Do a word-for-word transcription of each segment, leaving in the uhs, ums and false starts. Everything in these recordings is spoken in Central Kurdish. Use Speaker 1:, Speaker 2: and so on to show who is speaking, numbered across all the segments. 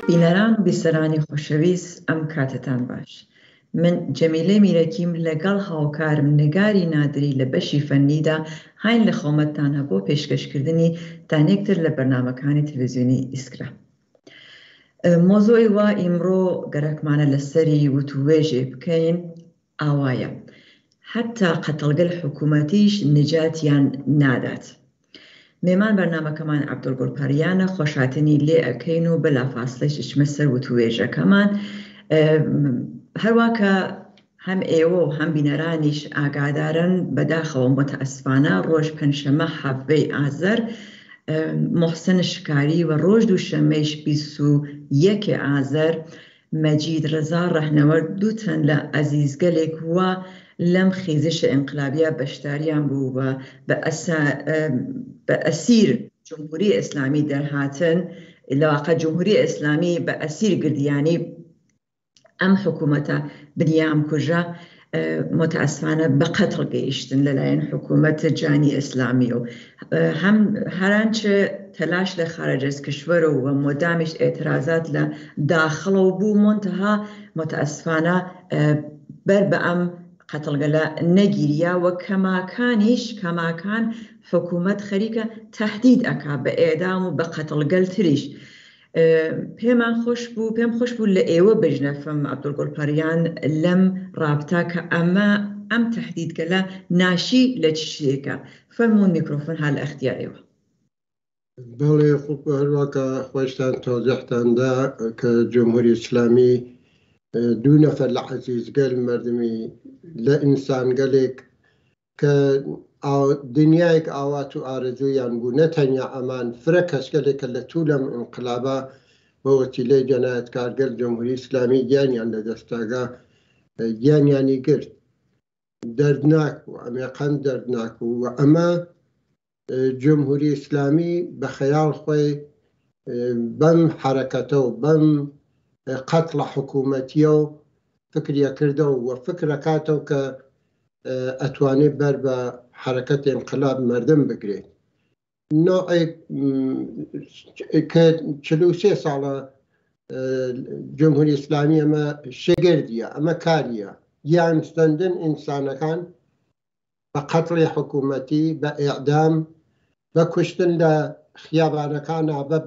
Speaker 1: بینەران و بیسەرانی خۆشەویست ئەم کاتتان باش. من جەمیلەی میرەکیم لەگەڵ هاوکارم نگاری نادری لە بەشی فەنیدا هاین لە خۆمەتتانە بۆ پێشکەشکردنی دانێکتر لە بەرنامەکانی تەلەڤیزیۆنی ئیسکرا. مۆزۆی وا ئیمڕۆ گەرەکمانە لەسەری وتووێژێ بکەین ئاوایە حتا قەتەڵگەل حکوومەتیش نجاتیان نادات. مێمان بەرنامەکەمان عەبدولگۆڕپەریانە، خۆشاتنی لێ ئەکەین و بەلافاصلەی چچمە سەر وتووێژەکەمان. هەروە کە هەم ئێوە و هەم بینەرانیش ئاگادارن بەداخەوە متەئەسفانە ڕۆژ پەنجشەمە حەڤەی ئازەر محسن شکاری و ڕۆژ دووشەممەیش بیست و یەکێ ئازەر مەجید ڕەزا ڕەهنەوەرد دووتن لە ئەزیزگەلێک وە لەم خێزشە ئینقلابیە بەشداریان بوو و بە ئەسیر جمهوری ئیسلامی دەرهاتن، لەواقع جمهوری ئیسلامی بە ئەسیر گردیانی ئەم حکوومەتە بنیام کوژە متەئەسفانە بە قەتڵ گەیشتن لەلایەن حکوومەت جانی ئیسلامی و هەم هەرانچە تەلاش لە خارەجە کشوەرە و مۆدامیش ئێترازات لە داخڵە و بوو منتەها متەئەسفانە بەر بە ئەم قەتڵگەلە نەگیریە و کەماکانیش کەماکان حکوومەت خەریکە تەهدید ئەکا بە ئێدام و بە قەتڵگەل تریش. پێمان خۆش بوو پێم خۆش بوو لە ئێوە بژنەفەم عەبدولگۆڕپەریان لەم ڕابطە کە ئەمە ئەم تەهدیدگەلە ناشی لە چ شتێکە. فەرموون میکرۆفۆن هەر لە ئەختیارێوە.
Speaker 2: بەڵێ خوب هەروەکە خۆشتان تۆزیحتاندا کە جمهوری ئیسلامی دوو نەفەر لە عەزیزگەل مردمی لە ئینسانگەلێک کە دنیایەک ئاوات و ئارەزوویان بوو، نەتەنیا ئەمان فرە کەسگەلێکە لە توولەم ئینقلابە بە وەسیلەی جەنایەتکارگەر جمهوری ئیسلامی گیانیان لەدەستاگا گیانیانی گرت. دەردناک بوو، ئەمێقەن دەردناک بوو و ئەمە جمهوری ئیسلامی بە خەیاڵ خۆی بەم حەرەکەتە و بەم قەتڵە حکوومەتیە و فکریە کردە و فکرەکاتەوە کە ئەتوانێت بەر بە حرەکەت ئینقلاب مردم بگرێت. نوعێک کە چل و سێ ساڵە جمهوری ئیسلامی ئەمە شەگردیە، ئەمە کاریە گیانستەندن ئینسانەکان بە قەتڵی حکوومەتی، بە ئیعدام، بە کوشتن لە خیابانەکانە، بە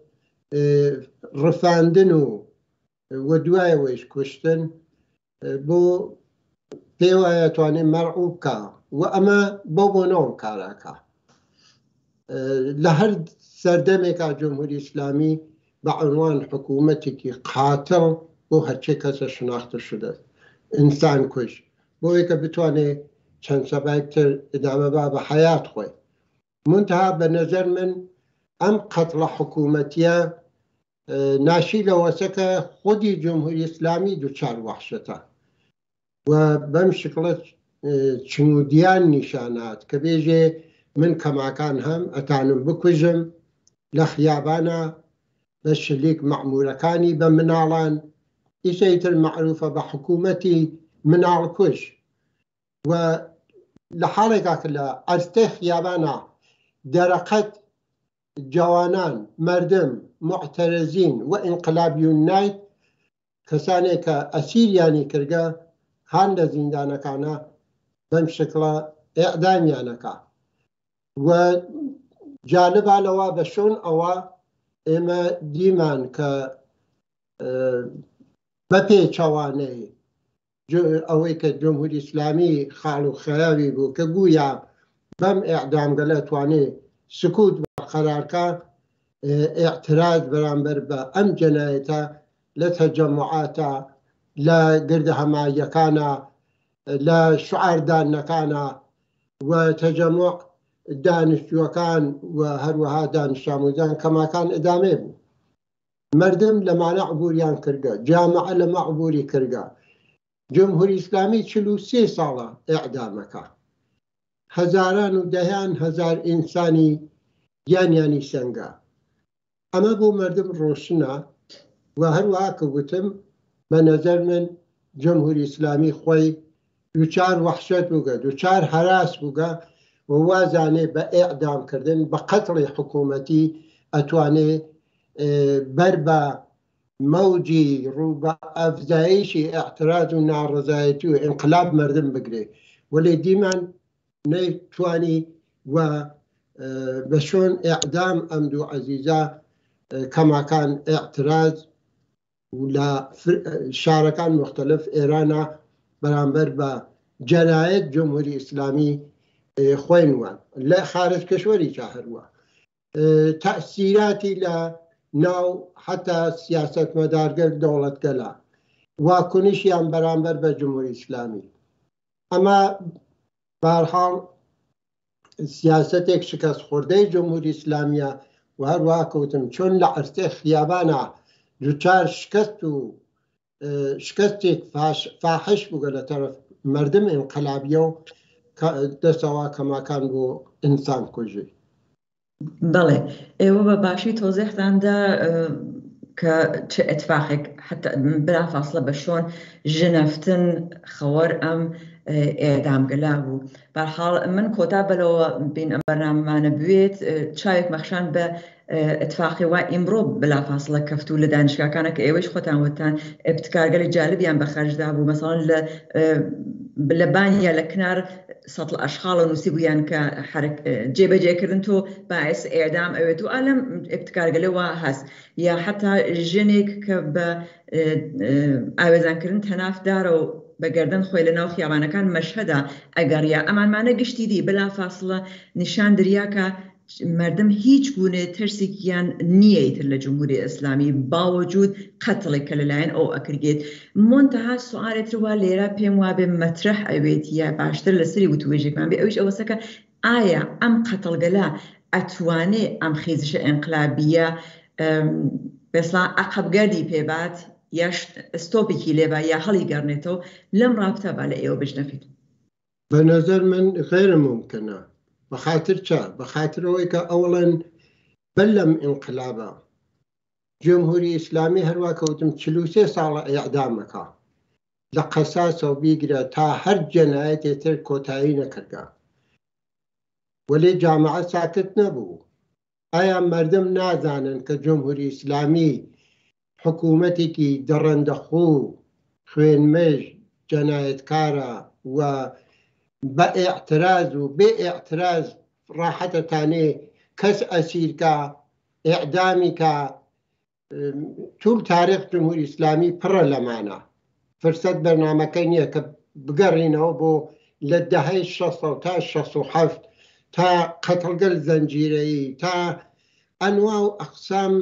Speaker 2: ڕفاندن و وە دوایەوەیش کوشتن بۆ پێی وایە توانێت مەرعوب بکە و ئەمە بۆ بۆنەوە کاراکە. لە هەر سەردەمێکا جمهوری ئیسلامی بە عنوان حکوومەتێکی قاتڵ بۆ هەرچێ کەسە شناختە شدە ئینسان کوش بۆیە کە بتوانێت چەند سەبایتر ئدامە با بە حەیات خۆی. منتها بە نەزەر من ئەم قەتڵە حکوومەتیە ناشی لەوەسەکە خودی جمهوری ئیسلامی دووچار وەحشەتە و بەم شکڵت چنودیان نیشانات کە بێژێ من کەماکان هەم ئەتانم بکوژم لە خیابانە بە شلیک مەعمورەکانی بە مناڵان ئیشەیتر معروفە بە حکوومەتی مناڵ کوش و لە حاڵێکا کە لە ئەرتەی خیابانە دەرەقەت جوانان، مردم، معتەرەزین و ئینقلابیون نایت کەسانێک کە ئەسیریانی کردگە هەان لە زیندانەکانە بەم شکڵە ئێعدامیانەکە و جالبا لەوە بە شۆن ئەوە ئێمە دیمان کە بە پێچەوانەی ئەوەی کە جمهوری ئیسلامی خاڵ و خەیاوی بوو کە گویا بەم ئێعدامگەلە توانێت سکوت بەقەرارکە ئێعتراض بەرامبەر بە ئەم جەنایەتە لە تەجەموعاتە، لە گردە هەماییەکانە، لە شعاردانەکانە و تەجەموع دانیشتووەکان و هەروەها دانیشت ئامۆزان کەماکان ئەدامێ بوو. مردم لەمانە عبوریان کردگە، جامعە لەمە عبوری کردگە. جمهوری ئیسلامی چل و سێ ساڵە ئێعدامەکە، هەزاران و دەهیان هەزار ئینسانی گیانیانی سەنگە. ئەمە بۆ مردم ڕۆشنە و هەروەها کە گوتم بە نەزەر من جمهوری ئیسلامی خۆی دووچار وەحشەت بووگە، دووچار هەراس بووگە و وازانێ بە ئێعدامکردن بە قەتڵی حکوومەتی ئەتوانێ بەر بە موجی ڕوو بە ئەفزایشی اعتراض و ناڕزایەتی و انقلاب مردم بگرێ ولی دیمان نەیتوانی و بە شۆن ئیعدام ئەم دوو عەزیزە کەماکان اعتراض و لە شارەکان مختلف ئێرانە بەرامبەر بە جەنایەت جمهوری ئیسلامی خوێنوان لە خارج کەشوەریچە هەروە تەئسیراتی لە ناو حتا سیاسەتمەدارگەر دەوڵەتگەلە واکنشیان بەرامبەر بە جمهوری ئیسلامی ئەمە بەهەرحاڵ سیاسەتێک شکست خوردەی جمهوری ئیسلامیە و هەروە کەوتم چۆن لە عەرزەی خیابانە دووچار شکست و شکستێک فاحش بووگە لە تەرەف مردم انقلابیە و دەستەوا کەماکان بۆ ئینسان کوژی.
Speaker 1: بەڵێ ئێوە بە باشی تۆزێحتاندا کە چه ئەتفاقێک حتا بلافاصلە بە شۆن ژنەفتن خەوەر ئەم ئێدامگەلا بوو. بەرحاڵ من کۆتا بەلەوە بین ئەم بەرنامەمانە بوێت چاوێک مەخشان بە اتفاقی وای ئیمڕۆ بلافاصلە کەفتوو لە دانیشگاکانە کە ئێوەش خۆتان وتان ابتکارگەلی جالبیان بەخەرجدا بوو مەسەڵەن لە بانیا لە کنار سەتڵ ئەشخاڵە نووسی بوویان کە جێبەجێکردن تۆ باعث ئێدام ئەوێت و ئالەم ابتکارگەلەوە هەست یا حتا ژنێک کە بە ئاوێزانکردن تەنافدارە و بەگەردن خۆی لە ناو خیابانەکان مەشهەدا ئەگەڕیا ئەمانمانە گشتی دی بلافاصلە نیشان دریاکە مردم هیچ گونه ترسێکیان نییە ئیتر لە جمهوری ئیسلامی باوەجود قەتڵێک کە لەلایەن ئەو ئەکرێت. منتەها سوالێتر وا لێرە پێم وابێ مەترەح ئەوێت یا باشتر لەسەری وتوێژێکمان بێ ئەوش ئەوەسەکە ئایا ئەم قەتڵگەلە ئەتوانێ ئەم خێزشە ئینقلابیە بەسڵا عەقەبگەردی پێبات یا ستۆپێکی لێبا یا هەڵی گەڕنێتەوە لەم ڕابتە با لە ئێوە بژنەفیت؟
Speaker 2: بە نەزەر من غێرە ممکنە بەخاتر چا بەخاترەوەی کە ئەوڵەن بەر لەم ئینقلابە جمهوری ئیسلامی هەروە کەوتم چل و سێ ساڵە ئیعدامەکە لە قەساسەوە بیگرە تا هەر جەنایەتێ تر کۆتایی نەکردە وەلێ جامعە ساکت نەبوو. ئایا مردم نازانن کە جمهوری ئیسلامی حکوومەتێکی دەڕەندەخوو خوێنمێژ جەنایەتکارە و بە ئیعتراض و بێ ئیعتراض ڕاحەتەتانێ کەس ئەسیرکە ئیعدامی کە توول تاریخ جمهوری ئیسلامی پڕە لەمانە فرسەت بەرنامەکە نییە کە بگەڕینەوە بۆ لە دەهەی شەسە و تا شەس و حەفت تا قەتڵگەل زەنجیرەیی تا ئەنوا و ئەقسام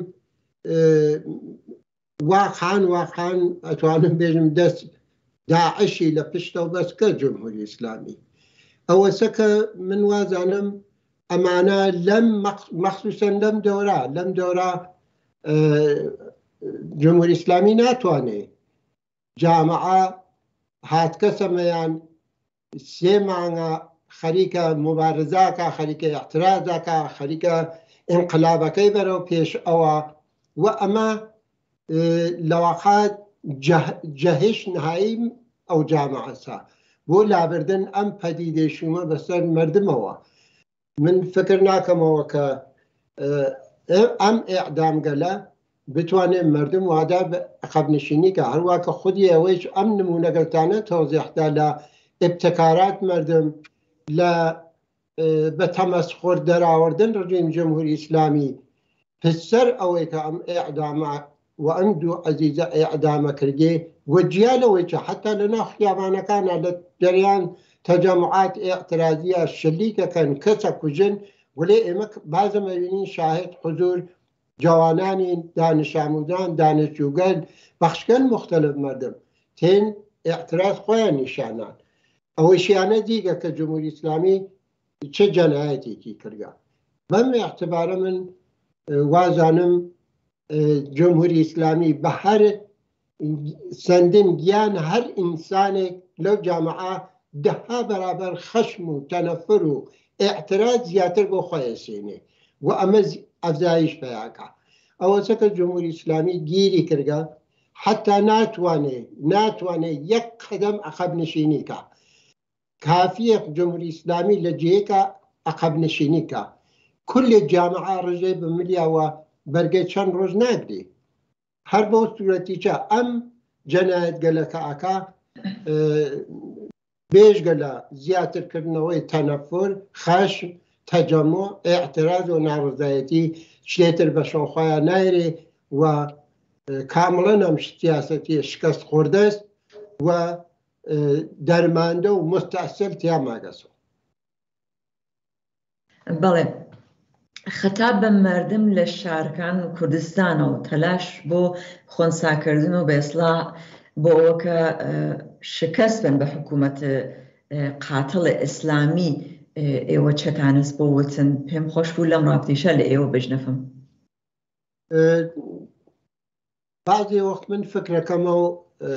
Speaker 2: واقعان واقعان ئەتوانم بێژم دەست داعشی لە پشتە و بەسکە جمهوری ئیسلامی ئەوەسە کە من وازانم ئەمانە لەم مەخصوسەن لەم دەورە لەم دەورە جمهوری ئیسلامی ناتوانێ جامعە هاتکەسەمەیان سێ مانگە خەریکە مبارزاکە خەریکە ئیعتراضاکە خەریکە ئینقلابەکەی بەرەو پێش ئەوە و ئەمە لەواقعات جەهش نهایی ئەو جامعەسە بۆ لابردن ئەم پەدیدەشومە بەسەر مردمەوە. من فکر ناکەمەوە کە ئەم ئیعدامگەلە بتوانێت مردم وادار بە عەقەبنشینی کە هەروە کە خودی ئەوەیش ئەم نمونەگەلتانە تۆزیحدا لە ئیبتکارات مردم لە بە تەمەسخۆر دەراوردن ڕژیم جمهوری ئیسلامی پسەر ئەوەی کە ئەم ئیعدامە و ئەم دوو عەزیزە ئیعدامە کردێ وەجیا لەوەی کە حتا لەناو خیابانەکانە لە جەریان تەجەموعات ئیعتراضیە شلیکەکەن کەسە کوژن وەلێ ئێمە بازەمە بینین شاهد حضور جوانانی دانش ئاموزان دانشجوگەن بەخشگەن مختلف مردم تێن ئیعتراض خۆیان نیشانان ئەوەشیانە دیگە کە جمهوری ئیسلامی چه جەنایەتێکی کردە. بەم ئیعتبارە من وازانم جمهوری ئیسلامی بە هەر سندن گیان هەر ئینسانێک لەو جامعە دەها بەرابەر خەشم و تەنەفر و ئیعتراض زیاتر بۆ خۆی سێنێ و ئەمە ئەفزایش پێیاکە. ئەوەسە کە جمهوری ئیسلامی گیری کردە حتا ناتوانێ ناتوانێ یەک قەدەم عەقەبنشینی کە کافیە جمهوری ئیسلامی لە جێیەکە عەقەبنشینی کە کل جامعە ڕژێ بملیاوە بەرگەی چەند ڕۆژ ناگرێ هەر بۆ سوورەتیچە ئەم جەنایەت گەلەکە ئاکا بێژگە لە زیاترکردنەوەی تەنەفر، خەشم، تەجەمع، ئێعتراز و ناڕزایەتی شتێتر بە شۆخۆیان نایرێ و کامڵەن ئەم سیاسەتی شکست خوردەست و دەرماندە و مستەحسل تیا ماگەسەوە.
Speaker 1: بەڵێ خەتاب بە مردم لە شارەکان و کوردستانەوە تەلاش بۆ خۆنساکردن و بێسڵاح بۆ ئەوەکە شکست بن بە حکوومەت قاتڵی ئیسلامی ئێوە چەتانست بۆ وتن. پێم خۆش بوو لەم ڕاپتیشە لە ئێوە بژنەفم.
Speaker 2: بعضی وەخت من فکرەکەمە و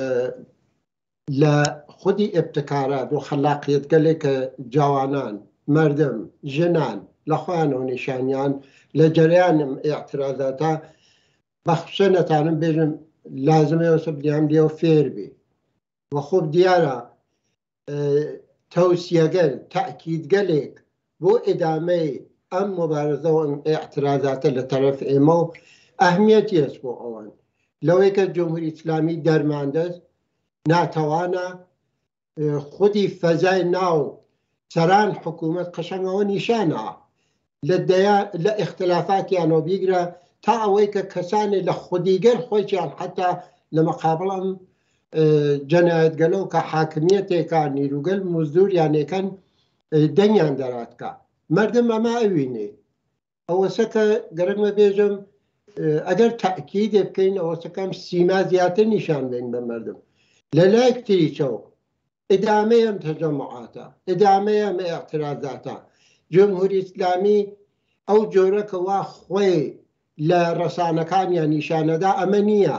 Speaker 2: لە خودی ئێبتکارات و خەلاقیەت گەلێکە جوانان، مردم، ژنان لە خۆیانەوە نیشانیان لە جەریانم ئێعترازاتە بەخشە نەتانم بێژم لازمەوە سەبدیان لێوە فێر بێ و خۆب دیارە تەوسیەگەل تەئکیدگەلێک بۆ ئیدامەی ئەم مبارزە و ئێعترازاتە لە تەرەف ئێمە و ئەهمیەتی هەست بۆ ئەوان لەوەی کە جمهوری ئیسلامی دەرماندەست ناتەوانە خودی فەزای ناو سەران حکوومەت قەشەنگەوە نیشانە لە ئیختلافاتیانەوە بیگرە تا ئەوەی کە کەسانی لە خودیگەر خۆیان حتا لە مەقابڵم جەنایەتگەلە و کە حاکمیەتێکە نیروگەل مزدوریانێکەن دەنگیان دەراتکە. مردم ئەمە ئەوینێ ئەوەسە کە گەرەکمە بێژم ئەگەر تەئکیدێ بکەین ئەوەسەکەم سیما زیاتر نیشان بین بە مردم. لە لایەک تریچەوە ئیدامەی ئەم تەجەمعاتە، ئیدامەی ئەم ئێعترازاتە جمهوری ئیسلامی ئەو جۆرەکە وا خۆی لە ڕەسانەکانیان نیشانەدا ئەمە نییە.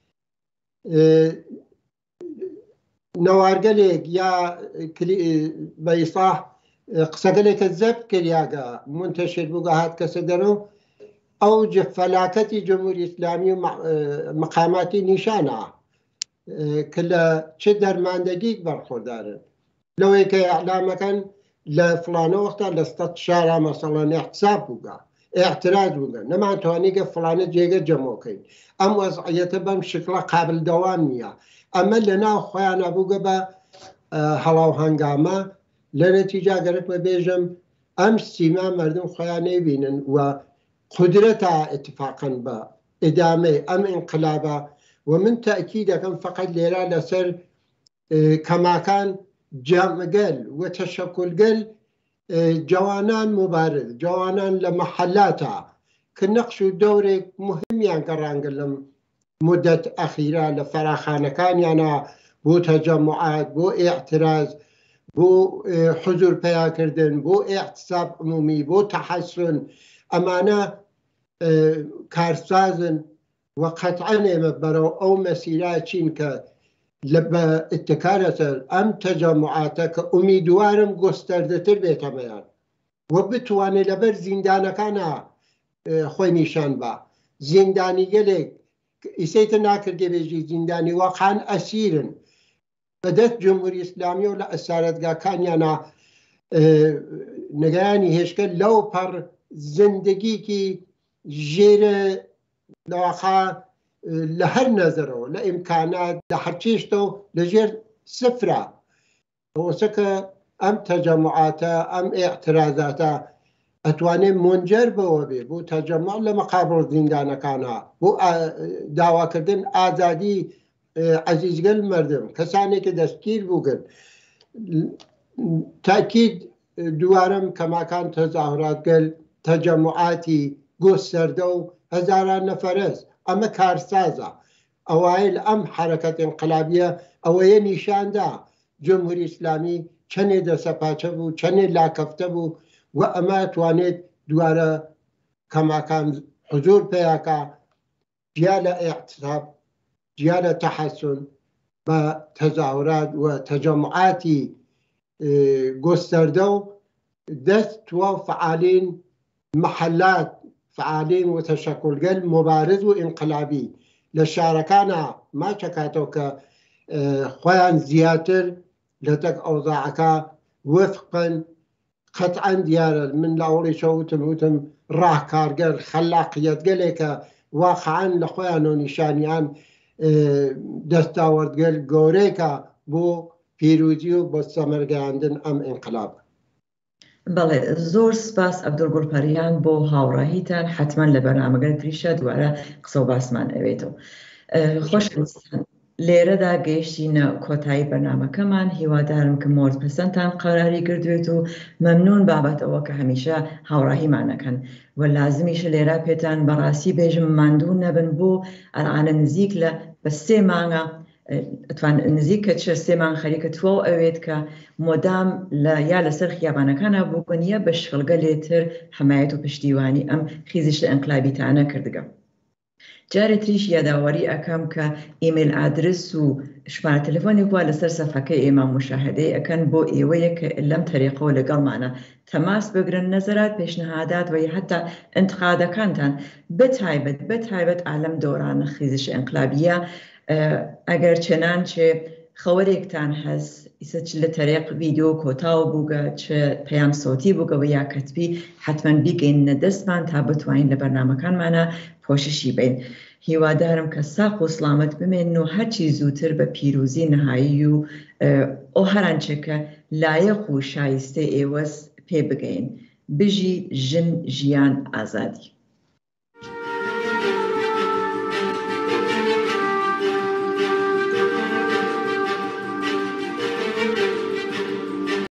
Speaker 2: نەوارگەلێک یا بە ئیسلاح قسەگەلێکە زەبت کردیاگە منتەشر بووگە هات کەسە دەرەوە ئەو فەلاکەتی جمهوری ئیسلامی و مقاماتی نیشانە کە لە چه دەرماندەگیک بەرخۆردارن لەوەی کە ئەعلامەکەن لە فڵانە وەختە لە سەد شارە مەسەڵەن احتساب بووگە اعتراض بووگە نەمانتوانیگە فڵانە جێگە جەمۆکەین. ئەم وەزعیەتە بەم شکڵە قابل دەوام نییە. ئەمە لە ناو خۆیانە بووگە بە هەڵاو هەنگامە لە نەتیجا گەرەکمە بێژم ئەم سیما مردم خۆیان نەیبینن و قدرەتە اتفاقاً بە ئیدامەی ئەم ئینقلابە و من تەئکید دەکەم فقط لێرە لەسەر کەماکان جەمعگەل و تەشەکولگەل جوانان مبارز جوانان لە مەحەلاتە کە نەقش و دەورێک مهمیان گەڕانگە لەم مدەت ئەخیرە لە فەراخانەکانیانە بۆ تەجەمعات، بۆ ئێعتراز، بۆ حزور پەیاکردن، بۆ ئێعتساب عمومی، بۆ تەحەسن ئەمانە کارسازن و قەتعاً ئێمە بەرەو ئەو مەسیرە چین کە بە ئتکارە سەر ئەم تەجەمعاتە کە ئومیدوارم گۆستەردەتر بێتەمەیان و بتوانێت لەبەر زیندانەکانە خۆی نیشان بە زیندانی گەلێک ئیسەیتە ناکردێ بێژی زیندانی واقعاً ئەسیرن بەدەست جمهوری ئیسلامی و لە ئەسارەتگاکانیانە نگایانی هێشکە لەو پەڕ زندگیکی ژێرە لەواقع لە هەر نەزەرەوە لە ئیمکانات لە هەرچێشتەوە لەژێر سفرە. ئەوەسە کە ئەم تەجەمعاتە ئەم ئێعترازاتە ئەتوانێت منجەر بەوە بێ بۆ تەجەمع لە مەقابڵ زیندانەکانە بۆ داواکردن ئازادی عەزیزگەل مردم کەسانێکە دەستگیر بووگن. تاکید دووارم کەماکان تەزاهوراتگەل تەجەمعاتی گۆستەردە و هەزاران نەفەرەس ئەمە کارسازە ئەوایل ئەم حرەکەت ئینقلابیە ئەوەیە نیشاندا جمهوری ئیسلامی چەندێ دەسەپاچە بوو چەندێ لاکەفتە بوو و ئەمە توانێت دوارە کەماکان حزور پێیاکە جیا لە ئێعتساب جیا لە تەحەسن بە تەزاهورات و تەجەمعاتی گۆستەردە و دەست توە فعالین محەلات فعالین و تەشەکولگەل مبارز و ئینقلابی لە شارەکانە ماچەکاتەوە کە خۆیان زیاتر لە تەک ئەوزاعەکە وفقن قەتعاً دیارە من لە ئەوڵی شەوتم وتم ڕاهکارگەر خەلاقیەتگەلێکە واقعا لخویان و نیشانیان دەستاوەردگەر گەورەیەکە بۆ پیرۆزی و بۆ سەمەرگەیاندن ئەم ئینقلاب.
Speaker 1: بەڵێ زۆر سپاس عەبدولگوڵپەریان بۆ هاوڕاهیتان، حتمما لە بەرنامەگەر تریشە دووارە قسە و باسمان ئەوێتەوە. خۆشەویستان، لێرەدا گەیشتینە کۆتایی بەرنامەکەمان. هیوادارم کە مۆرد پەسەندتان قەراری کردوێت و مەمنون بابەت ئەوە کە هەمیشە هاوڕاهیمانەکەن و لازمیشە لێرە پێتان بەڕاستی بێژم ماندوو نەبن بۆ ئەلعانە نزیک لە بە سێ مانگە ئەتوان نزیک کە چە سێ مانگ خەریکە تووە و ئەوێت کە مۆدام یا لەسەر خیابانەکانە بووگونیە بە شخڵگە لێتر حمایەت و پشتیوانی ئەم خیزیش لە ئەنقلابیتانە کردگە. جارێ تریش یاداوەری ئەەکەم کە ئیمێل ئادرس و ژمارە تەلەفۆنێک وە لەسەر سەفحەکەی ئێمە مشاهدەی ئەەکەن بۆ ئێوەیە کە لەم تەریقەوە لەگەڵمانە تەماس بگرن، نەزەرات، پێشنەهادات و حتا انتقادەکانتان بەتایبەت بەتایبەت ئالەم دۆرانە خیزیش ئەنقلابیە ئەگەر چەنانچێ خەوەرێکتان هەست ئیسە لە تەریق ڤیدیۆ کۆتاو بووگە چ پەیام سۆتی بووگەوە یا کەتبی حتمما بیگەینە دەستمان تا بتوانین لە بەرنامەکانمانە پۆششی بین. هیوادارم کە ساق و سلامت بمێن و هەرچی زووتر بە پیرۆزی نەهایی و ئەو هەرانچێکە لایەق و شایستەی ئێوەس پێ بگەین. بژی ژن ژیان ئازادی.